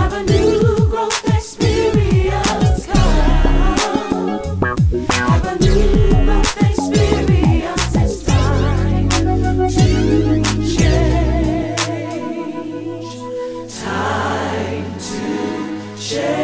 Have a new growth experience come. Have a new growth experience. It's time to change. Time to change.